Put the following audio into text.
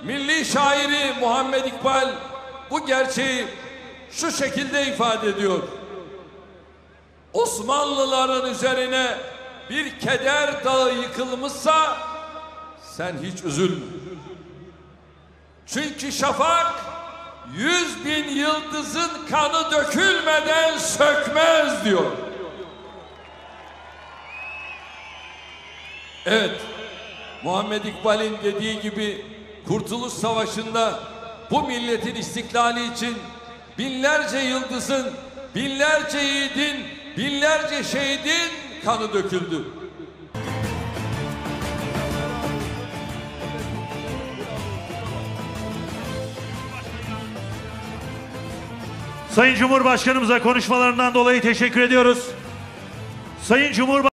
milli şairi Muhammed İkbal bu gerçeği şu şekilde ifade ediyor. Osmanlıların üzerine bir keder dağı yıkılmışsa sen hiç üzülme. Çünkü şafak 100.000 yıldızın kanı dökülmeden sökmez diyor. Evet, Muhammed İkbal'in dediği gibi Kurtuluş Savaşı'nda bu milletin istiklali için binlerce yıldızın, binlerce yiğidin, binlerce şehidin kanı döküldü. Sayın Cumhurbaşkanımıza konuşmalarından dolayı teşekkür ediyoruz. Sayın Cumhurbaşkanı